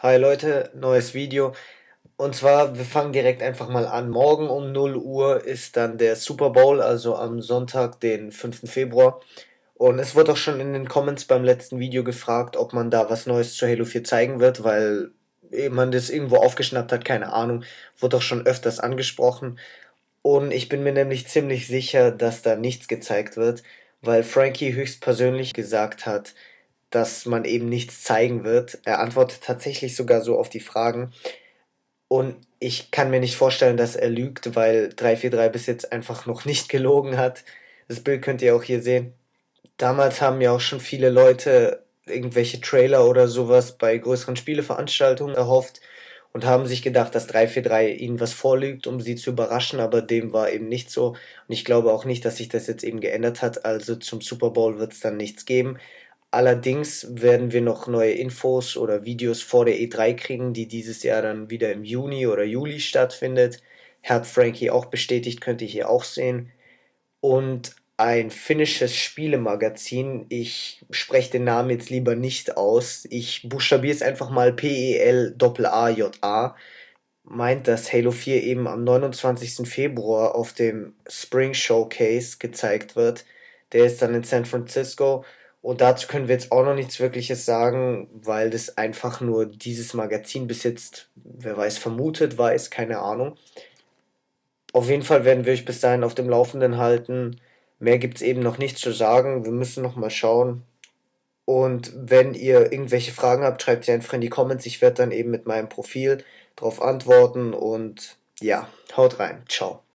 Hi Leute, neues Video. Und zwar, wir fangen direkt einfach mal an. Morgen um 0 Uhr ist dann der Super Bowl, also am Sonntag, den 5. Februar. Und es wurde auch schon in den Comments beim letzten Video gefragt, ob man da was Neues zu Halo 4 zeigen wird, weil man das irgendwo aufgeschnappt hat, keine Ahnung. Wurde auch schon öfters angesprochen. Und ich bin mir nämlich ziemlich sicher, dass da nichts gezeigt wird, weil Frankie höchstpersönlich gesagt hat, dass man eben nichts zeigen wird. Er antwortet tatsächlich sogar so auf die Fragen. Und ich kann mir nicht vorstellen, dass er lügt, weil 343 bis jetzt einfach noch nicht gelogen hat. Das Bild könnt ihr auch hier sehen. Damals haben ja auch schon viele Leute irgendwelche Trailer oder sowas bei größeren Spieleveranstaltungen erhofft und haben sich gedacht, dass 343 ihnen was vorlügt, um sie zu überraschen, aber dem war eben nicht so. Und ich glaube auch nicht, dass sich das jetzt eben geändert hat. Also zum Super Bowl wird es dann nichts geben. Allerdings werden wir noch neue Infos oder Videos vor der E3 kriegen, die dieses Jahr dann wieder im Juni oder Juli stattfindet. Hat Frankie auch bestätigt, könnt ihr hier auch sehen. Und ein finnisches Spielemagazin, ich spreche den Namen jetzt lieber nicht aus, ich buchstabiere es einfach mal PELAAJA, meint, dass Halo 4 eben am 29. Februar auf dem Spring Showcase gezeigt wird. Der ist dann in San Francisco und dazu können wir jetzt auch noch nichts Wirkliches sagen, weil das einfach nur dieses Magazin bis jetzt, wer weiß, vermutet weiß, keine Ahnung. Auf jeden Fall werden wir euch bis dahin auf dem Laufenden halten. Mehr gibt es eben noch nicht zu sagen. Wir müssen noch mal schauen. Und wenn ihr irgendwelche Fragen habt, schreibt sie einfach in die Comments. Ich werde dann eben mit meinem Profil darauf antworten. Und ja, haut rein. Ciao.